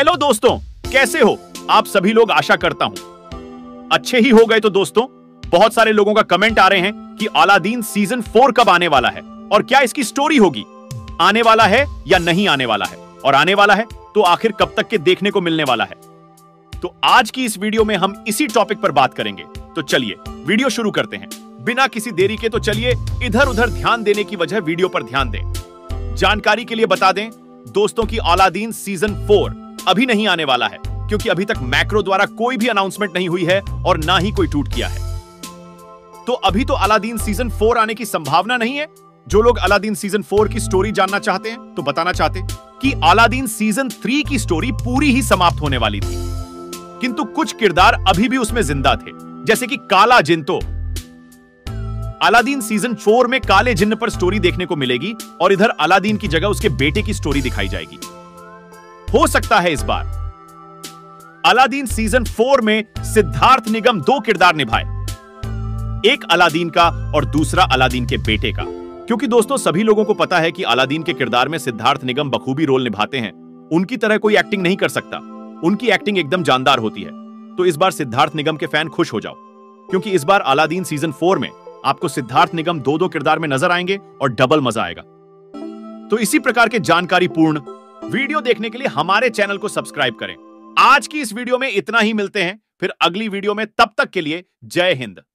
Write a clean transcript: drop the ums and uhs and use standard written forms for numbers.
Hello दोस्तों, कैसे हो आप सभी लोग? आशा करता हूं अच्छे ही हो गए। तो दोस्तों, बहुत सारे लोगों का कमेंट आ रहे हैं कि अलादीन सीजन 4 कब आने वाला है और क्या इसकी स्टोरी होगी, आने वाला है या नहीं आने वाला है, और आने वाला है तो आखिर कब तक के देखने को मिलने वाला है। तो आज की इस वीडियो में हम इसी टॉपिक पर बात करेंगे। तो चलिए वीडियो शुरू करते हैं बिना किसी देरी के। तो चलिए इधर उधर ध्यान देने की वजह वीडियो पर ध्यान दें। जानकारी के लिए बता दें दोस्तों कि अलादीन सीजन 4 अभी नहीं आने वाला है, क्योंकि अभी तक मैक्रो द्वारा कोई भी अनाउंसमेंट नहीं हुई है और ना ही कोई ट्वीट किया है। तो अभी तो अलादीन सीजन 4 आने की संभावना नहीं है। जो लोग अलादीन सीजन 4 की स्टोरी जानना चाहते हैं तो बताना चाहते कि अलादीन सीजन 3 की स्टोरी पूरी ही समाप्त होने वाली थी, किंतु कुछ किरदार अभी भी उसमें जिंदा थे, जैसे कि काला जिन। तो अलादीन सीजन 4 में काले जिन्न पर स्टोरी देखने को मिलेगी और इधर अलादीन की जगह उसके बेटे की स्टोरी दिखाई जाएगी। हो सकता है इस बार अलादीन सीजन 4 में सिद्धार्थ निगम 2 किरदार निभाए, एक अलादीन का और दूसरा अलादीन के बेटे का। क्योंकि दोस्तों सभी लोगों को पता है कि अलादीन के किरदार में सिद्धार्थ निगम बखूबी रोल निभाते हैं। उनकी तरह कोई एक्टिंग नहीं कर सकता, उनकी एक्टिंग एकदम जानदार होती है। तो इस बार सिद्धार्थ निगम के फैन खुश हो जाओ, क्योंकि इस बार अलादीन सीजन 4 में आपको सिद्धार्थ निगम 2 किरदार में नजर आएंगे और डबल मजा आएगा। तो इसी प्रकार के जानकारी पूर्ण वीडियो देखने के लिए हमारे चैनल को सब्सक्राइब करें। आज की इस वीडियो में इतना ही, मिलते हैं फिर अगली वीडियो में। तब तक के लिए जय हिंद।